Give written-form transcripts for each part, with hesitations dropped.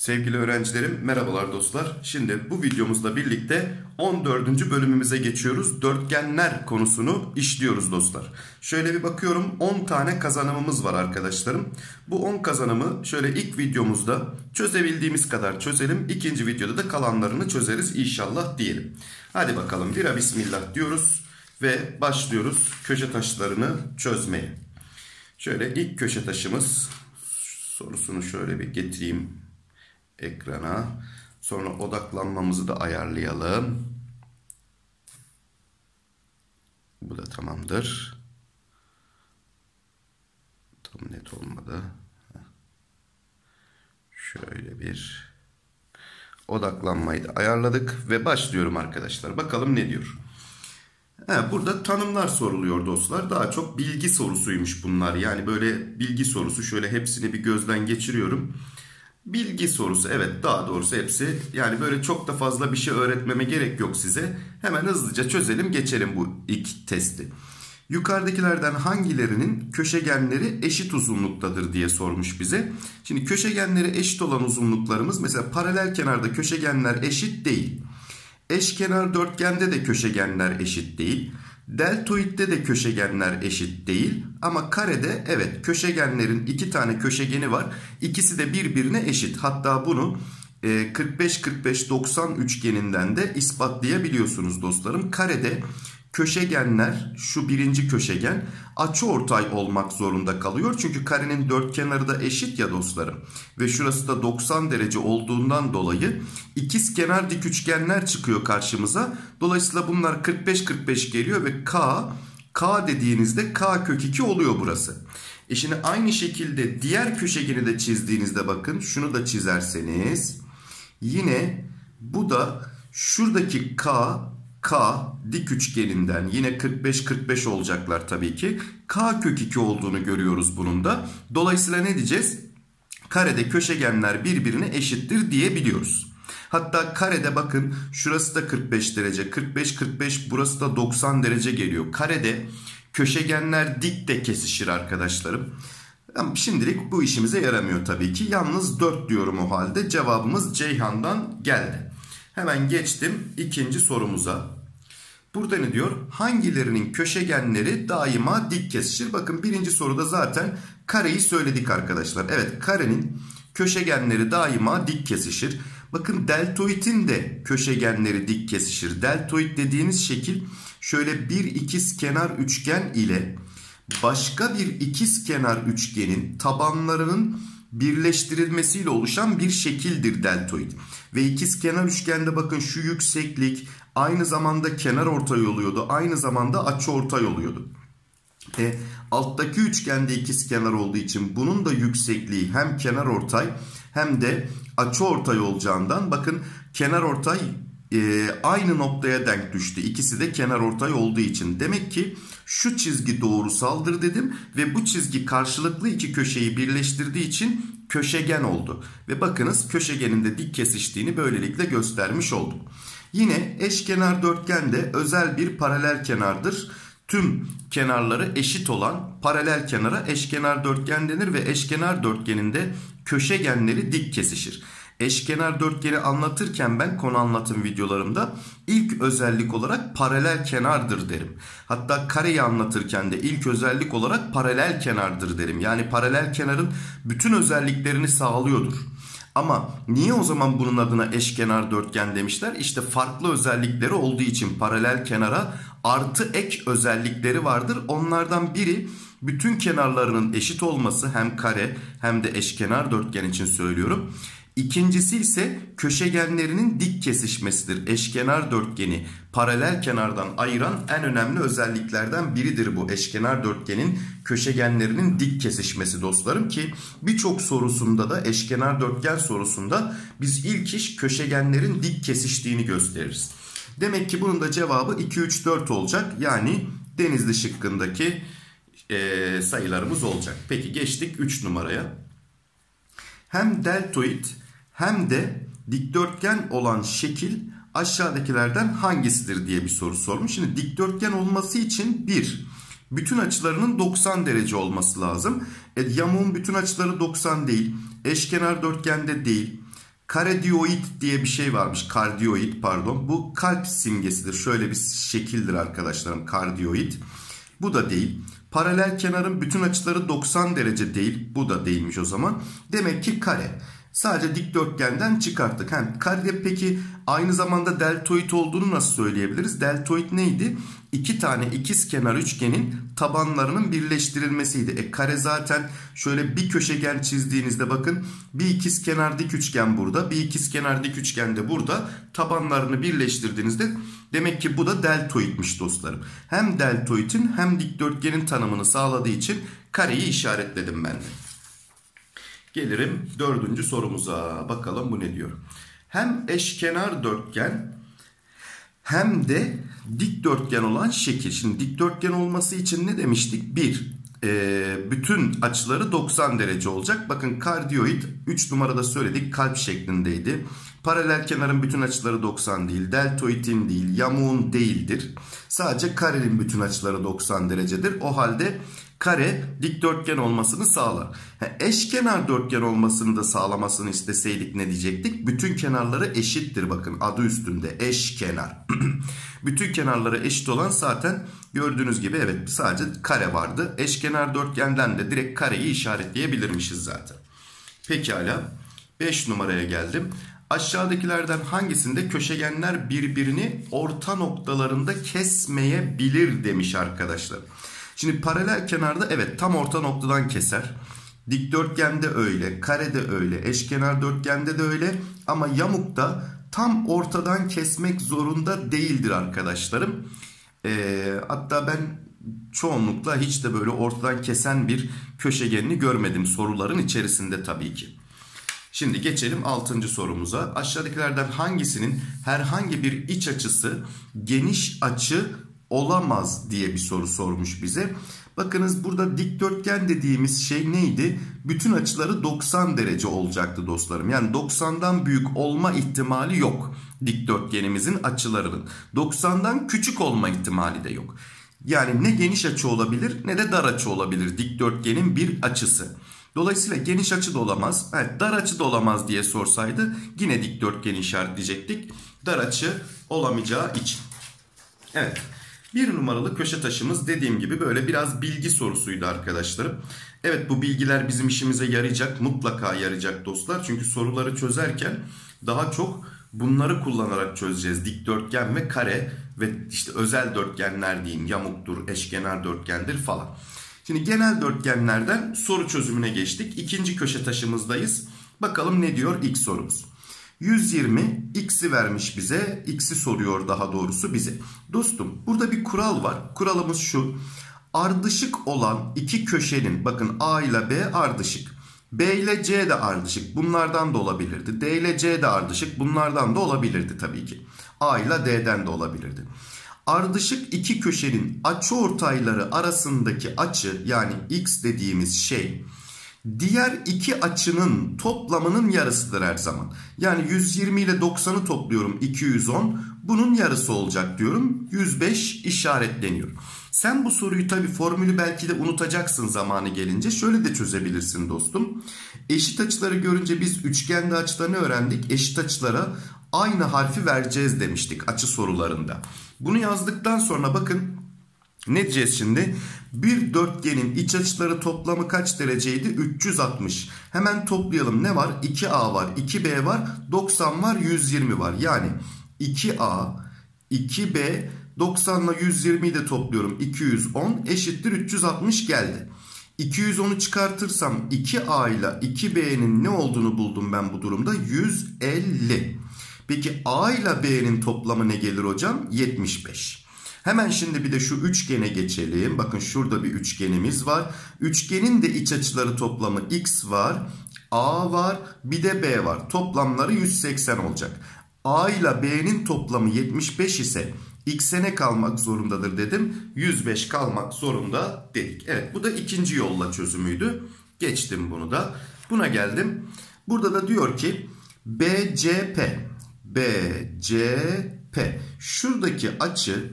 Sevgili öğrencilerim, merhabalar dostlar. Şimdi bu videomuzla birlikte 14. bölümümüze geçiyoruz. Dörtgenler konusunu işliyoruz dostlar. Şöyle bir bakıyorum, 10 tane kazanımımız var arkadaşlarım. Bu 10 kazanımı şöyle ilk videomuzda çözebildiğimiz kadar çözelim. İkinci videoda da kalanlarını çözeriz inşallah diyelim. Hadi bakalım, bira bismillah diyoruz ve başlıyoruz köşe taşlarını çözmeye. Şöyle ilk köşe taşımız, sorusunu şöyle bir getireyim ekrana. Sonra odaklanmamızı da ayarlayalım. Bu da tamamdır. Tam net olmadı. Şöyle bir odaklanmayı da ayarladık ve başlıyorum arkadaşlar. Bakalım ne diyor. Burada tanımlar soruluyor dostlar. Daha çok bilgi sorusuymuş bunlar. Yani böyle bilgi sorusu. Şöyle hepsini bir gözden geçiriyorum. Bilgi sorusu, evet, daha doğrusu hepsi. Yani böyle çok da fazla bir şey öğretmeme gerek yok size. Hemen hızlıca çözelim, geçelim bu ilk testi. Yukarıdakilerden hangilerinin köşegenleri eşit uzunluktadır diye sormuş bize. Şimdi köşegenleri eşit olan uzunluklarımız, mesela paralel kenarda köşegenler eşit değil. Eşkenar dörtgende de köşegenler eşit değil. Deltoidde de köşegenler eşit değil. Ama karede evet, köşegenlerin iki tane köşegeni var. İkisi de birbirine eşit. Hatta bunu 45-45-90 üçgeninden de ispatlayabiliyorsunuz dostlarım. Karede köşegenler, şu birinci köşegen açıortay olmak zorunda kalıyor. Çünkü karenin dört kenarı da eşit ya dostlarım. Ve şurası da 90 derece olduğundan dolayı ikizkenar dik üçgenler çıkıyor karşımıza. Dolayısıyla bunlar 45-45 geliyor ve K dediğinizde K kök 2 oluyor burası. Şimdi aynı şekilde diğer köşegeni de çizdiğinizde, bakın şunu da çizerseniz yine bu da şuradaki K dik üçgeninden yine 45-45 olacaklar tabii ki. K kök 2 olduğunu görüyoruz bunun da. Dolayısıyla ne diyeceğiz? Karede köşegenler birbirine eşittir diyebiliyoruz. Hatta karede bakın şurası da 45 derece. 45-45, burası da 90 derece geliyor. Karede köşegenler dik de kesişir arkadaşlarım. Ama şimdilik bu işimize yaramıyor tabii ki. Yalnız 4 diyorum o halde. Cevabımız Ceyhan'dan geldi. Hemen geçtim ikinci sorumuza. Burada ne diyor? Hangilerinin köşegenleri daima dik kesişir? Bakın birinci soruda zaten kareyi söyledik arkadaşlar. Evet, karenin köşegenleri daima dik kesişir. Bakın deltoidin de köşegenleri dik kesişir. Deltoid dediğiniz şekil şöyle bir ikizkenar üçgen ile başka bir ikizkenar üçgenin tabanlarının birleştirilmesiyle oluşan bir şekildir deltoid. Ve ikizkenar üçgende bakın şu yükseklik aynı zamanda kenarortay oluyordu. Aynı zamanda açıortay oluyordu. Alttaki üçgende ikizkenar olduğu için bunun da yüksekliği hem kenarortay hem de açıortay olacağından bakın kenarortay aynı noktaya denk düştü. İkisi de kenarortay olduğu için. Demek ki şu çizgi doğrusaldır dedim ve bu çizgi karşılıklı iki köşeyi birleştirdiği için köşegen oldu. Ve bakınız köşegenin de dik kesiştiğini böylelikle göstermiş olduk. Yine eşkenar dörtgende özel bir paralel kenardır. Tüm kenarları eşit olan paralel kenara eşkenar dörtgen denir ve eşkenar dörtgeninde köşegenleri dik kesişir. Eşkenar dörtgeni anlatırken ben konu anlatım videolarımda ilk özellik olarak paralel kenardır derim. Hatta kareyi anlatırken de ilk özellik olarak paralel kenardır derim. Yani paralel kenarın bütün özelliklerini sağlıyordur. Ama niye o zaman bunun adına eşkenar dörtgen demişler? İşte farklı özellikleri olduğu için paralel kenara artı ek özellikleri vardır. Onlardan biri bütün kenarlarının eşit olması, hem kare hem de eşkenar dörtgen için söylüyorum. İkincisi ise köşegenlerinin dik kesişmesidir. Eşkenar dörtgeni paralel kenardan ayıran en önemli özelliklerden biridir bu eşkenar dörtgenin köşegenlerinin dik kesişmesi dostlarım, ki birçok sorusunda da eşkenar dörtgen sorusunda biz ilk iş köşegenlerin dik kesiştiğini gösteririz. Demek ki bunun da cevabı 2, 3, 4 olacak. Yani Denizli şıkkındaki sayılarımız olacak. Peki geçtik 3 numaraya. Hem deltoid hem de dikdörtgen olan şekil aşağıdakilerden hangisidir diye bir soru sormuş. Şimdi dikdörtgen olması için bütün açılarının 90 derece olması lazım. Yamuğun bütün açıları 90 değil. Eşkenar dörtgende değil. Kardioid diye bir şey varmış. Kardioid pardon. Bu kalp simgesidir. Şöyle bir şekildir arkadaşlarım, kardioid. Bu da değil. Paralel kenarın bütün açıları 90 derece değil. Bu da değilmiş o zaman. Demek ki kare. Sadece dikdörtgenden çıkarttık. Kare peki aynı zamanda deltoid olduğunu nasıl söyleyebiliriz? Deltoid neydi? İki tane ikizkenar üçgenin tabanlarının birleştirilmesiydi. Kare zaten şöyle bir köşegen çizdiğinizde bakın, bir ikizkenar dik üçgen burada, bir ikizkenar dik üçgen de burada. Tabanlarını birleştirdiğinizde demek ki bu da deltoidmiş dostlarım. Hem deltoidin hem dikdörtgenin tanımını sağladığı için kareyi işaretledim ben de. Gelirim 4. sorumuza. Bakalım bu ne diyor. Hem eşkenar dörtgen hem de dikdörtgen olan şekil. Şimdi dikdörtgen olması için ne demiştik? Bütün açıları 90 derece olacak. Bakın kardioid 3 numarada söyledik, kalp şeklindeydi. Paralel kenarın bütün açıları 90 değil. Deltoidin değil, yamuğun değildir. Sadece karenin bütün açıları 90 derecedir. O halde kare dikdörtgen olmasını sağlar. Eşkenar dörtgen olmasını da sağlamasını isteseydik ne diyecektik? Bütün kenarları eşittir, bakın adı üstünde eşkenar. Bütün kenarları eşit olan zaten gördüğünüz gibi evet sadece kare vardı. Eşkenar dörtgenden de direkt kareyi işaretleyebilirmişiz zaten. Pekala 5 numaraya geldim. Aşağıdakilerden hangisinde köşegenler birbirini orta noktalarında kesmeyebilir demiş arkadaşlar. Şimdi paralel kenarda evet tam orta noktadan keser. Dikdörtgende öyle, karede öyle, eşkenar dörtgende de öyle ama yamukta tam ortadan kesmek zorunda değildir arkadaşlarım. Hatta ben çoğunlukla hiç de böyle ortadan kesen bir köşegenini görmedim soruların içerisinde tabii ki. Şimdi geçelim 6. sorumuza. Aşağıdakilerden hangisinin herhangi bir iç açısı geniş açı olamaz diye bir soru sormuş bize. Bakınız burada dikdörtgen dediğimiz şey neydi? Bütün açıları 90 derece olacaktı dostlarım. Yani 90'dan büyük olma ihtimali yok dikdörtgenimizin açılarının. 90'dan küçük olma ihtimali de yok. Yani ne geniş açı olabilir ne de dar açı olabilir dikdörtgenin bir açısı. Dolayısıyla geniş açı da olamaz. Evet, dar açı da olamaz diye sorsaydı yine dikdörtgeni işaretleyecektik. Dar açı olamayacağı için. Evet. 1 numaralı köşe taşımız dediğim gibi böyle biraz bilgi sorusuydu arkadaşlarım. Evet, bu bilgiler bizim işimize yarayacak, mutlaka yarayacak dostlar. Çünkü soruları çözerken daha çok bunları kullanarak çözeceğiz. Dikdörtgen ve kare ve işte özel dörtgenler diyeyim, yamuktur, eşkenar dörtgendir falan. Şimdi genel dörtgenlerden soru çözümüne geçtik. 2. köşe taşımızdayız. Bakalım ne diyor ilk sorumuz. 120 x'i vermiş bize. X'i soruyor daha doğrusu bize. Dostum burada bir kural var. Kuralımız şu. Ardışık olan iki köşenin, bakın A ile B ardışık. B ile C de ardışık. Bunlardan da olabilirdi. D ile C de ardışık. Bunlardan da olabilirdi tabii ki. A ile D'den de olabilirdi. Ardışık iki köşenin açıortayları arasındaki açı, yani x dediğimiz şey diğer iki açının toplamının yarısıdır her zaman. Yani 120 ile 90'ı topluyorum, 210. Bunun yarısı olacak diyorum. 105 işaretleniyor. Sen bu soruyu tabii formülü belki de unutacaksın zamanı gelince. Şöyle de çözebilirsin dostum. Eşit açıları görünce biz üçgende açılarını öğrendik. Eşit açılara aynı harfi vereceğiz demiştik açı sorularında. Bunu yazdıktan sonra bakın ne diyeceğiz şimdi? Bir dörtgenin iç açıları toplamı kaç dereceydi? 360. Hemen toplayalım. Ne var? 2A var, 2B var, 90 var, 120 var. Yani 2A, 2B, 90 ile 120'yi de topluyorum. 210 eşittir 360 geldi. 210'u çıkartırsam 2A ile 2B'nin ne olduğunu buldum ben bu durumda. 150. Peki A ile B'nin toplamı ne gelir hocam? 75. Hemen şimdi bir de şu üçgene geçelim. Bakın şurada bir üçgenimiz var. Üçgenin de iç açıları toplamı x var, A var, bir de B var. Toplamları 180 olacak. A ile B'nin toplamı 75 ise x'e ne kalmak zorundadır dedim. 105 kalmak zorunda dedik. Evet, bu da ikinci yolla çözümüydü. Geçtim bunu da. Buna geldim. Burada da diyor ki BCP şuradaki açı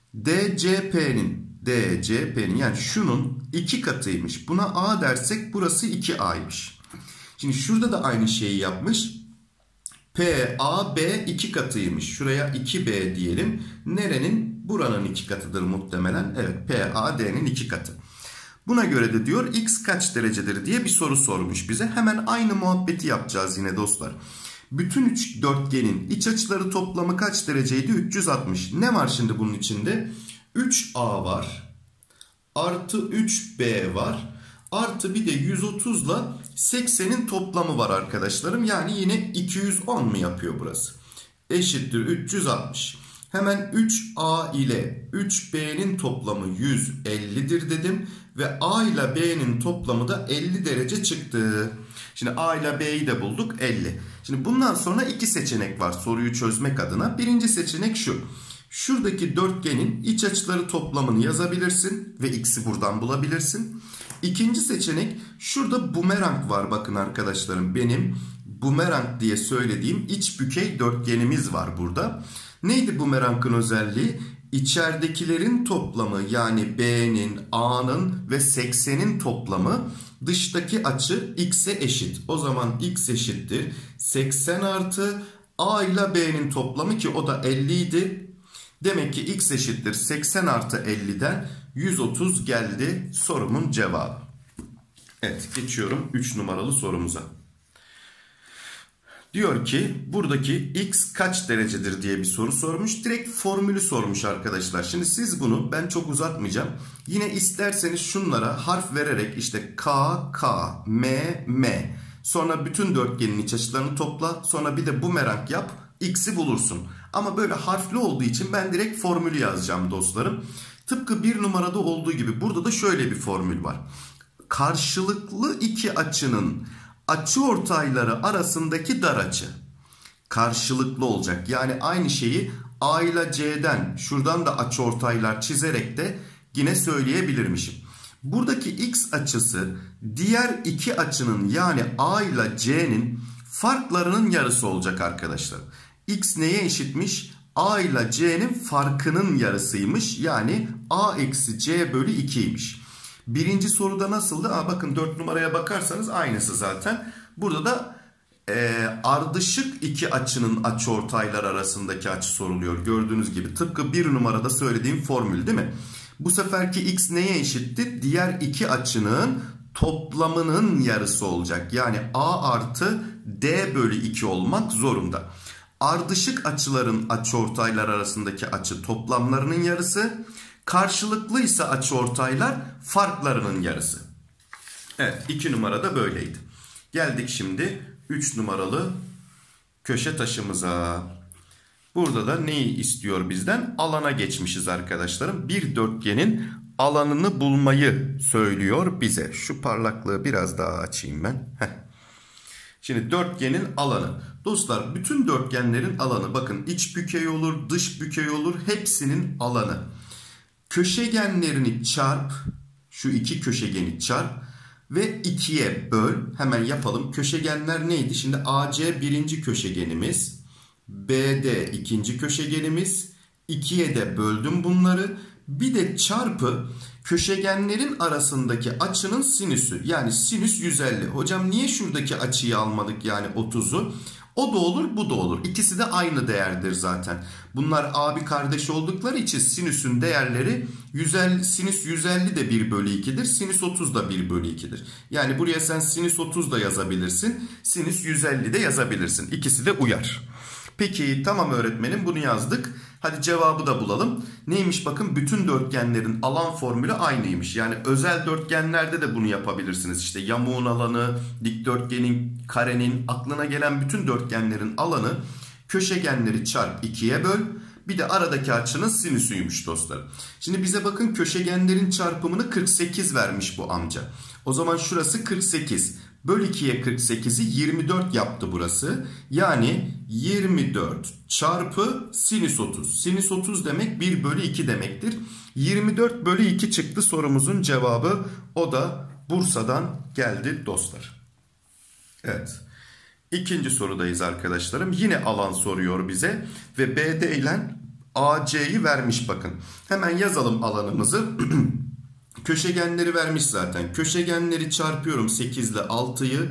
DCP'nin yani şunun 2 katıymış. Buna A dersek burası 2A'ymış. Şimdi şurada da aynı şeyi yapmış. PAB 2 katıymış. Şuraya 2B diyelim. Nerenin? Buranın 2 katıdır muhtemelen. Evet, PAD'nin 2 katı. Buna göre de diyor x kaç derecedir diye bir soru sormuş bize. Hemen aynı muhabbeti yapacağız yine dostlar. Bütün üç dörtgenin iç açıları toplamı kaç dereceydi? 360. Ne var şimdi bunun içinde? 3A var. Artı 3B var. Artı bir de 130 ile 80'in toplamı var arkadaşlarım. Yani yine 210 mu yapıyor burası? Eşittir 360. Hemen 3A ile 3B'nin toplamı 150'dir dedim. Ve A ile B'nin toplamı da 50 derece çıktı. Şimdi A ile B'yi de bulduk, 50. Şimdi bundan sonra iki seçenek var soruyu çözmek adına. Birinci seçenek şu. Şuradaki dörtgenin iç açıları toplamını yazabilirsin ve x'i buradan bulabilirsin. İkinci seçenek, şurada bumerang var bakın arkadaşlarım. Benim bumerang diye söylediğim iç bükey dörtgenimiz var burada. Neydi bumerangın özelliği? İçeridekilerin toplamı, yani B'nin, A'nın ve 80'in toplamı dıştaki açı x'e eşit. O zaman x eşittir 80 artı A ile B'nin toplamı, ki o da 50 idi. Demek ki x eşittir 80 artı 50'den 130 geldi sorumun cevabı. Evet, geçiyorum 3 numaralı sorumuza. Diyor ki buradaki x kaç derecedir diye bir soru sormuş. Direkt formülü sormuş arkadaşlar. Şimdi siz bunu, ben çok uzatmayacağım. Yine isterseniz şunlara harf vererek işte k, k, m, m. Sonra bütün dörtgenin iç açılarını topla. Sonra bir de bumerang yap. X'i bulursun. Ama böyle harfli olduğu için ben direkt formülü yazacağım dostlarım. Tıpkı bir numarada olduğu gibi burada da şöyle bir formül var. Karşılıklı iki açının açıortayları arasındaki dar açı karşılıklı olacak. Yani aynı şeyi A ile C'den, şuradan da açıortaylar çizerek de yine söyleyebilirmişim. Buradaki x açısı diğer iki açının, yani A ile C'nin farklarının yarısı olacak arkadaşlar. X neye eşitmiş? A ile C'nin farkının yarısıymış. Yani A eksi C bölü 2'ymiş. Birinci soruda nasıldı? Bakın 4 numaraya bakarsanız aynısı zaten. Burada da ardışık iki açının açıortaylar arasındaki açı soruluyor. Gördüğünüz gibi tıpkı bir numarada söylediğim formül değil mi? Bu seferki x neye eşitti? Diğer iki açının toplamının yarısı olacak. Yani A artı D bölü 2 olmak zorunda. Ardışık açıların açıortaylar arasındaki açı toplamlarının yarısı. Karşılıklıysa açıortaylar farklarının yarısı. Evet, 2 numarada böyleydi. Geldik şimdi 3 numaralı köşe taşımıza. Burada da neyi istiyor bizden? Alana geçmişiz arkadaşlarım. Bir dörtgenin alanını bulmayı söylüyor bize. Şu parlaklığı biraz daha açayım ben. Şimdi dörtgenin alanı. Dostlar, bütün dörtgenlerin alanı, bakın iç bükey olur, dış bükey olur, hepsinin alanı. Köşegenlerini çarp, şu iki köşegeni çarp ve 2'ye böl. Hemen yapalım. Köşegenler neydi? Şimdi AC birinci köşegenimiz, BD ikinci köşegenimiz. 2'ye de böldüm bunları. Bir de çarpı köşegenlerin arasındaki açının sinüsü. Yani sinüs 150. Hocam niye şuradaki açıyı almadık, yani 30'u? O da olur, bu da olur. İkisi de aynı değerdir zaten. Bunlar abi kardeş oldukları için sinüsün değerleri 150, sinüs 150 de 1 bölü 2'dir. Sinüs 30 da 1 bölü 2'dir. Yani buraya sen sinüs 30 da yazabilirsin. Sinüs 150 de yazabilirsin. İkisi de uyar. Peki tamam öğretmenim, bunu yazdık. Hadi cevabı da bulalım. Neymiş bakın, bütün dörtgenlerin alan formülü aynıymış. Yani özel dörtgenlerde de bunu yapabilirsiniz. İşte yamuğun alanı, dikdörtgenin, karenin, aklına gelen bütün dörtgenlerin alanı köşegenleri çarp 2'ye böl. Bir de aradaki açının sinüsüymüş dostlar. Şimdi bize bakın köşegenlerin çarpımını 48 vermiş bu amca. O zaman şurası 48. Böl 2'ye 48'i 24 yaptı burası. Yani 24 çarpı sinüs 30. Sinüs 30 demek 1 bölü 2 demektir. 24 bölü 2 çıktı sorumuzun cevabı. O da Bursa'dan geldi dostlar. Evet. İkinci sorudayız arkadaşlarım. Yine alan soruyor bize. Ve BD ile AC'yi vermiş bakın. Hemen yazalım alanımızı. Köşegenleri vermiş zaten. Köşegenleri çarpıyorum 8 ile 6'yı.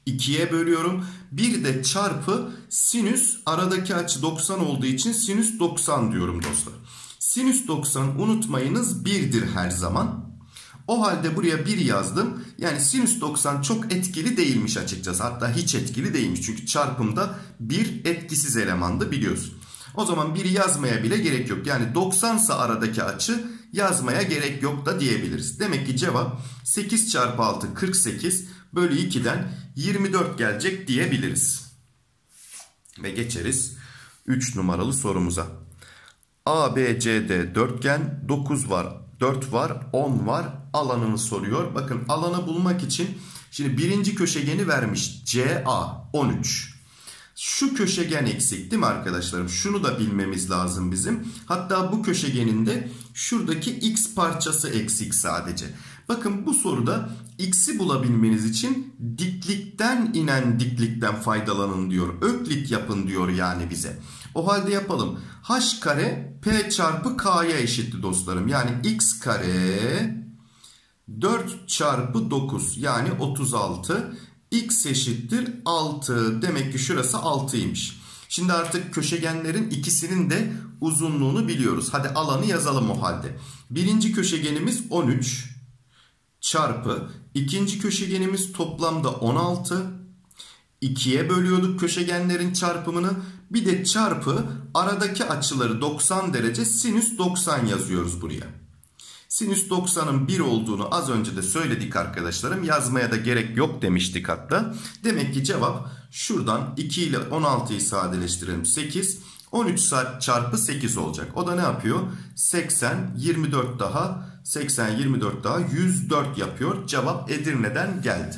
2'ye bölüyorum. Bir de çarpı sinüs, aradaki açı 90 olduğu için sinüs 90 diyorum dostlar. Sinüs 90 unutmayınız 1'dir her zaman. O halde buraya 1 yazdım. Yani sinüs 90 çok etkili değilmiş açıkçası. Hatta hiç etkili değilmiş. Çünkü çarpımda 1 etkisiz elemandı biliyorsun. O zaman 1'i yazmaya bile gerek yok. Yani 90 ise aradaki açı yazmaya gerek yok da diyebiliriz. Demek ki cevap 8 çarpı 6 48 bölü 2'den 24 gelecek diyebiliriz. Ve geçeriz 3 numaralı sorumuza. ABCD dörtgen 9 var, 4 var, 10 var, alanını soruyor. Bakın alanı bulmak için şimdi birinci köşegeni vermiş CA 13. Şu köşegen eksik değil mi arkadaşlarım? Şunu da bilmemiz lazım bizim. Hatta bu köşegenin de şuradaki x parçası eksik sadece. Bakın bu soruda x'i bulabilmeniz için diklikten inen diklikten faydalanın diyor. Öklit yapın diyor yani bize. O halde yapalım. H kare P çarpı K'ya eşitti dostlarım. Yani x kare 4 çarpı 9 yani 36. X eşittir 6. Demek ki şurası 6'ymış. Şimdi artık köşegenlerin ikisinin de uzunluğunu biliyoruz. Hadi alanı yazalım o halde. Birinci köşegenimiz 13 çarpı ikinci köşegenimiz toplamda 16. 2'ye bölüyorduk köşegenlerin çarpımını. Bir de çarpı aradaki açıları 90 derece sinüs 90 yazıyoruz buraya. Sinüs 90'ın 1 olduğunu az önce de söyledik arkadaşlarım. Yazmaya da gerek yok demiştik hatta. Demek ki cevap şuradan 2 ile 16'yı sadeleştirelim 8. 13 çarpı 8 olacak. O da ne yapıyor? 80, 24 daha, 80, 24 daha 104 yapıyor. Cevap Edirne'den geldi.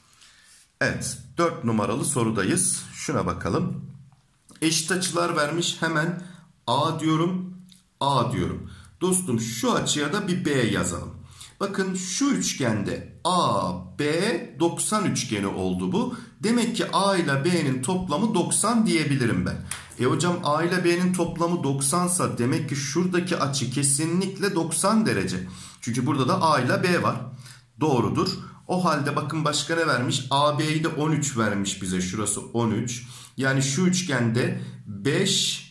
Evet, 4 numaralı sorudayız. Şuna bakalım. Eşit açılar vermiş. Hemen A diyorum, A diyorum. Dostum şu açıya da bir B yazalım. Bakın şu üçgende A, B, 90 üçgeni oldu bu. Demek ki A ile B'nin toplamı 90 diyebilirim ben. Hocam A ile B'nin toplamı 90 ise demek ki şuradaki açı kesinlikle 90 derece. Çünkü burada da A ile B var. Doğrudur. O halde bakın başka ne vermiş? AB'yi de 13 vermiş bize. Şurası 13. Yani şu üçgende 5,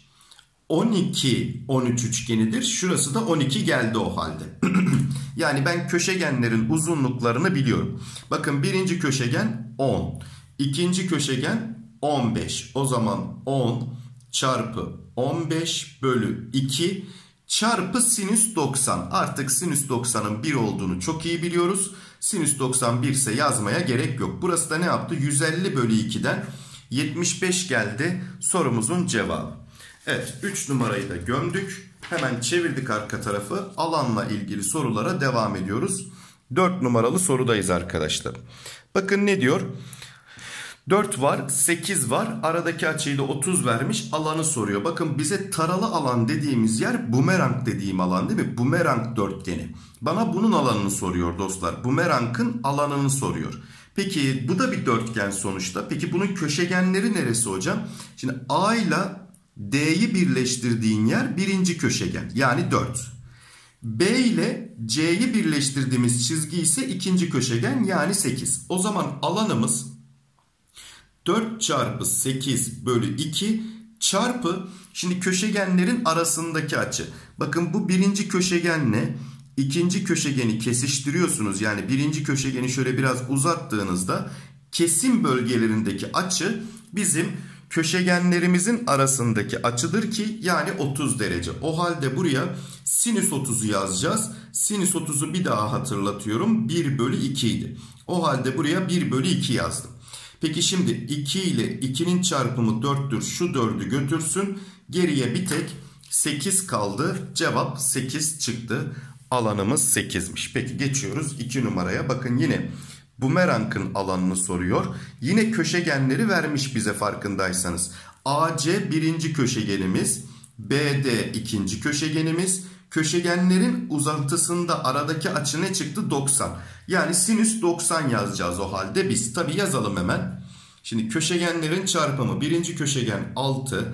12, 13 üçgenidir. Şurası da 12 geldi o halde. Yani ben köşegenlerin uzunluklarını biliyorum. Bakın birinci köşegen 10. İkinci köşegen 15. O zaman 10 çarpı 15 bölü 2 çarpı sinüs 90. Artık sinüs 90'ın 1 olduğunu çok iyi biliyoruz. Sinüs 91 ise yazmaya gerek yok. Burası da ne yaptı? 150 bölü 2'den 75 geldi sorumuzun cevabı. Evet, 3 numarayı da gömdük. Hemen çevirdik arka tarafı. Alanla ilgili sorulara devam ediyoruz. 4 numaralı sorudayız arkadaşlar. Bakın ne diyor? 4 var, 8 var. Aradaki açıyı da 30 vermiş. Alanı soruyor. Bakın bize taralı alan dediğimiz yer bumerang dediğim alan değil mi? Bumerang dörtgeni. Bana bunun alanını soruyor dostlar. Bumerangın alanını soruyor. Peki bu da bir dörtgen sonuçta. Peki bunun köşegenleri neresi hocam? Şimdi A ile D'yi birleştirdiğin yer birinci köşegen. Yani 4. B ile C'yi birleştirdiğimiz çizgi ise ikinci köşegen. Yani 8. O zaman alanımız 4 çarpı 8 bölü 2 çarpı şimdi köşegenlerin arasındaki açı. Bakın bu birinci köşegenle ikinci köşegeni kesiştiriyorsunuz. Yani birinci köşegeni şöyle biraz uzattığınızda kesim bölgelerindeki açı bizim köşegenlerimizin arasındaki açıdır ki yani 30 derece. O halde buraya sinüs 30'u yazacağız. Sinüs 30'u bir daha hatırlatıyorum. 1 bölü 2 idi. O halde buraya 1 bölü 2 yazdım. Peki şimdi 2 ile 2'nin çarpımı 4'tür. Şu 4'ü götürsün. Geriye bir tek 8 kaldı. Cevap 8 çıktı. Alanımız 8'miş. Peki geçiyoruz 2 numaraya. Bakın yine bumerangın alanını soruyor. Yine köşegenleri vermiş bize farkındaysanız. AC birinci köşegenimiz. BD ikinci köşegenimiz. Köşegenlerin uzantısında aradaki açı ne çıktı? 90. Yani sinüs 90 yazacağız o halde biz. Tabi yazalım hemen. Şimdi köşegenlerin çarpımı birinci köşegen 6,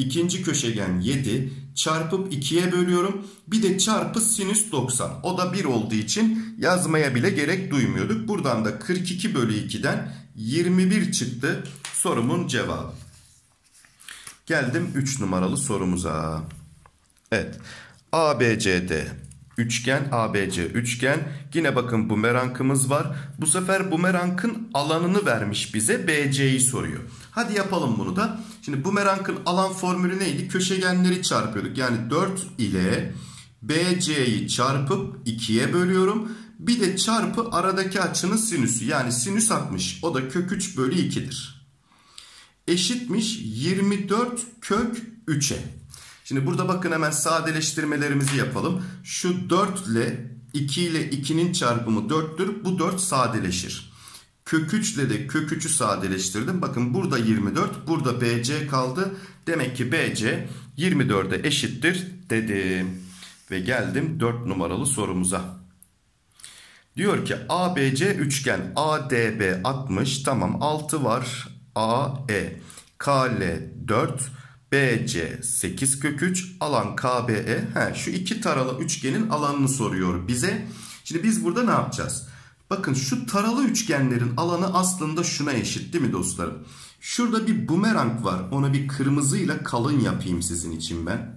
İkinci köşegen 7. Çarpıp 2'ye bölüyorum. Bir de çarpı sinüs 90. O da 1 olduğu için yazmaya bile gerek duymuyorduk. Buradan da 42 bölü 2'den 21 çıktı sorumun cevabı. Geldim 3 numaralı sorumuza. Evet. ABCD üçgen, ABC üçgen. Yine bakın bumerangımız var. Bu sefer bumerangın alanını vermiş bize. BC'yi soruyor. Hadi yapalım bunu da. Şimdi bumerangın alan formülü neydi? Köşegenleri çarpıyorduk. Yani 4 ile BC'yi çarpıp 2'ye bölüyorum. Bir de çarpı aradaki açının sinüsü. Yani sinüs 60. O da kök 3 bölü 2'dir. Eşitmiş 24 kök 3'e. Şimdi burada bakın hemen sadeleştirmelerimizi yapalım. Şu 4 ile 2 ile 2'nin çarpımı 4'tür. Bu 4 sadeleşir. Kök 3 ile de kök 3'ü sadeleştirdim. Bakın burada 24, burada BC kaldı. Demek ki BC 24'e eşittir dedim. Ve geldim 4 numaralı sorumuza. Diyor ki ABC üçgen ADB 60. Tamam 6 var. AE. KL 4. BC 8 kök 3. Alan KBE. Şu iki taralı üçgenin alanını soruyor bize. Şimdi biz burada ne yapacağız? Bakın şu taralı üçgenlerin alanı aslında şuna eşit değil mi dostlarım? Şurada bir bumerang var. Onu bir kırmızıyla kalın yapayım sizin için ben.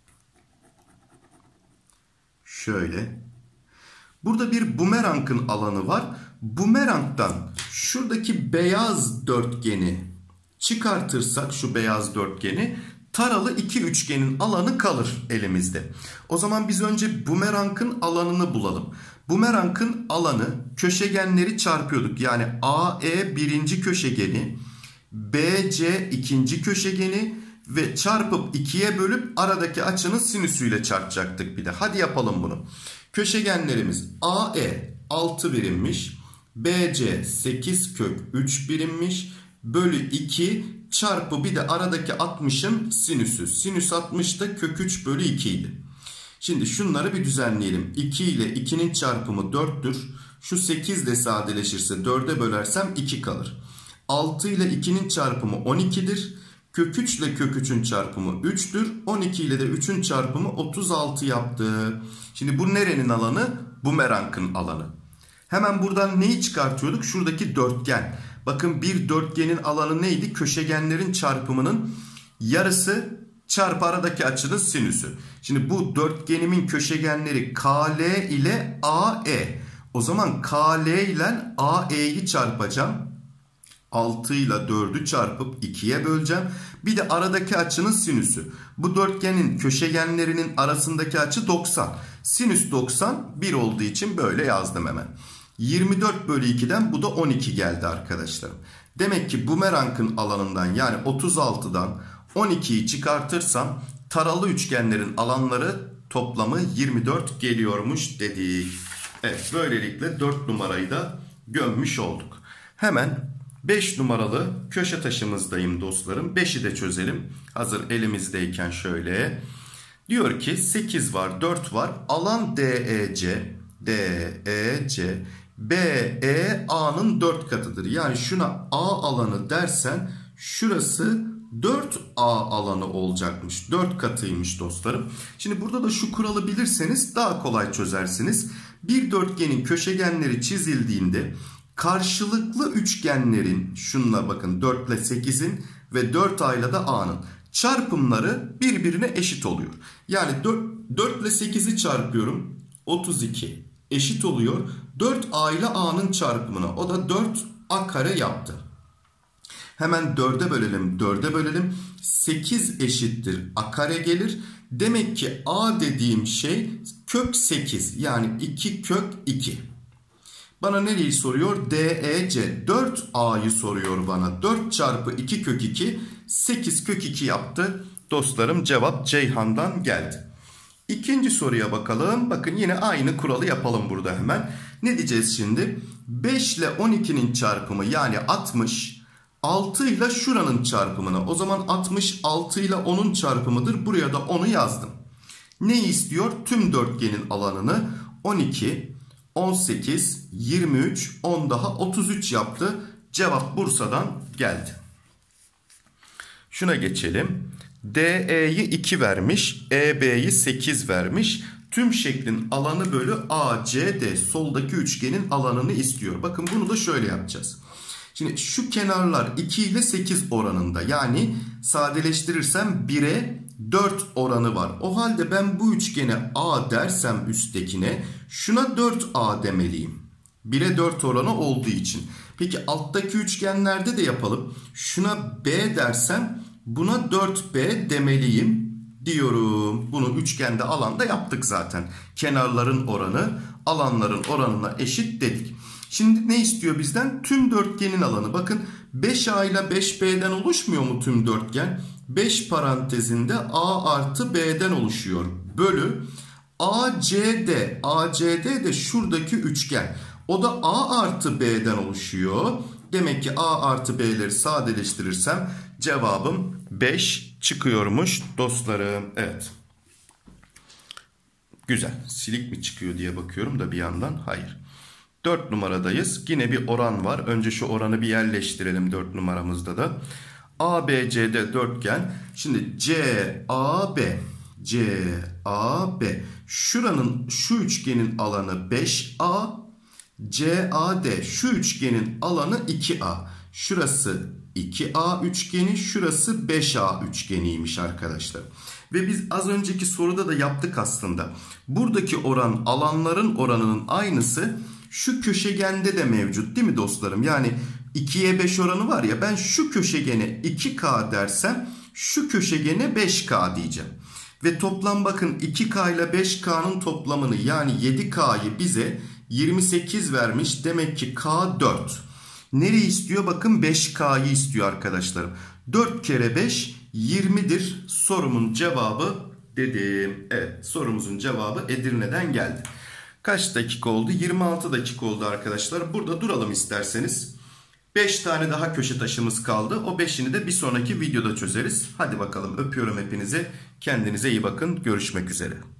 Şöyle. Burada bir bumerangın alanı var. Bumerangdan şuradaki beyaz dörtgeni çıkartırsak şu beyaz dörtgeni taralı iki üçgenin alanı kalır elimizde. O zaman biz önce bumerangın alanını bulalım. Bumerangın alanı köşegenleri çarpıyorduk. Yani AE birinci köşegeni, BC ikinci köşegeni ve çarpıp 2'ye bölüp aradaki açının sinüsüyle çarpacaktık bir de. Hadi yapalım bunu. Köşegenlerimiz AE 6 birimmiş. BC 8 kök 3 birimmiş. Bölü 2 çarpı bir de aradaki 60'ın sinüsü. Sinüs 60 da kök 3 bölü 2 idi. Şimdi şunları bir düzenleyelim. 2 ile 2'nin çarpımı 4'tür. Şu 8 ile sadeleşirse 4'e bölersem 2 kalır. 6 ile 2'nin çarpımı 12'dir. Kök 3 ile kök 3'ün çarpımı 3'tür. 12 ile de 3'ün çarpımı 36 yaptı. Şimdi bu nerenin alanı? Bumerangın alanı. Hemen buradan neyi çıkartıyorduk? Şuradaki dörtgen. Bakın bir dörtgenin alanı neydi? Köşegenlerin çarpımının yarısı çarpı aradaki açının sinüsü. Şimdi bu dörtgenimin köşegenleri KL ile AE. O zaman KL ile AE'yi çarpacağım. 6 ile 4'ü çarpıp 2'ye böleceğim. Bir de aradaki açının sinüsü. Bu dörtgenin köşegenlerinin arasındaki açı 90. Sinüs 90 1 olduğu için böyle yazdım hemen. 24 bölü 2'den bu da 12 geldi arkadaşlarım. Demek ki bumerangın alanından yani 36'dan 12'yi çıkartırsam taralı üçgenlerin alanları toplamı 24 geliyormuş dedik. Evet, böylelikle 4 numarayı da gömmüş olduk. Hemen 5 numaralı köşe taşımızdayım dostlarım. 5'i de çözelim. Hazır elimizdeyken şöyle. Diyor ki 8 var, 4 var. Alan DEC, BEA'nın 4 katıdır. Yani şuna A alanı dersen şurası 4A alanı olacakmış. 4 katıymış dostlarım. Şimdi burada da şu kuralı bilirseniz daha kolay çözersiniz. Bir dörtgenin köşegenleri çizildiğinde karşılıklı üçgenlerin şunla bakın 4 ile 8'in ve 4A ile de A'nın çarpımları birbirine eşit oluyor. Yani 4 ile 8'i çarpıyorum 32 eşit oluyor 4A ile A'nın çarpımına. O da 4A kare yaptı. Hemen 4'e bölelim 4'e bölelim 8 eşittir A kare gelir. Demek ki A dediğim şey kök 8 yani 2 kök 2. Bana nereyi soruyor? DEC 4A'yı soruyor bana. 4 çarpı 2 kök 2 8 kök 2 yaptı. Dostlarım cevap Ceyhan'dan geldi. İkinci soruya bakalım. Bakın yine aynı kuralı yapalım burada hemen. Ne diyeceğiz şimdi? 5 ile 12'nin çarpımı yani 60. 6 ile şuranın çarpımına. O zaman 60 6 ile 10'un çarpımıdır. Buraya da 10'u yazdım. Ne istiyor? Tüm dörtgenin alanını 12, 18, 23, 10 daha 33 yaptı. Cevap Bursa'dan geldi. Şuna geçelim. DE'yi 2 vermiş. EB'yi 8 vermiş. Tüm şeklin alanı bölü ACD soldaki üçgenin alanını istiyor. Bakın bunu da şöyle yapacağız. Şimdi şu kenarlar 2 ile 8 oranında. Yani sadeleştirirsem 1'e 4 oranı var. O halde ben bu üçgene A dersem üsttekine şuna 4A demeliyim. 1'e 4 oranı olduğu için. Peki alttaki üçgenlerde de yapalım. Şuna B dersem buna 4B demeliyim diyorum. Bunu üçgende alanda yaptık zaten. Kenarların oranı alanların oranına eşit dedik. Şimdi ne istiyor bizden? Tüm dörtgenin alanı. Bakın 5A ile 5B'den oluşmuyor mu tüm dörtgen? 5 parantezinde A artı B'den oluşuyor. Bölü ACD. ACD de şuradaki üçgen. O da A artı B'den oluşuyor. Demek ki A artı B'leri sadeleştirirsem cevabım 5 çıkıyormuş dostlarım. Evet. Güzel. Silik mi çıkıyor diye bakıyorum da bir yandan. Hayır. 4 numaradayız. Yine bir oran var. Önce şu oranı bir yerleştirelim 4 numaramızda da. ABCD dörtgen. Şimdi CAB. CAB. Şuranın şu üçgenin alanı 5A. CAD. Şu üçgenin alanı 2A. Şurası 2A üçgeni. Şurası 5A üçgeniymiş arkadaşlar. Ve biz az önceki soruda da yaptık aslında. Buradaki oran alanların oranının aynısı şu köşegende de mevcut değil mi dostlarım? Yani 2'ye 5 oranı var ya, ben şu köşegene 2K dersem şu köşegene 5K diyeceğim. Ve toplam bakın 2K ile 5K'nın toplamını yani 7K'yı bize 28 vermiş. Demek ki K 4. Nereyi istiyor? Bakın 5K'yı istiyor arkadaşlarım. 4 kere 5 20'dir. Sorumun cevabı dedim. Evet, sorumuzun cevabı Edirne'den geldi. Kaç dakika oldu? 26 dakika oldu arkadaşlar. Burada duralım isterseniz. 5 tane daha köşe taşımız kaldı. O 5'ini de bir sonraki videoda çözeriz. Hadi bakalım, öpüyorum hepinizi. Kendinize iyi bakın. Görüşmek üzere.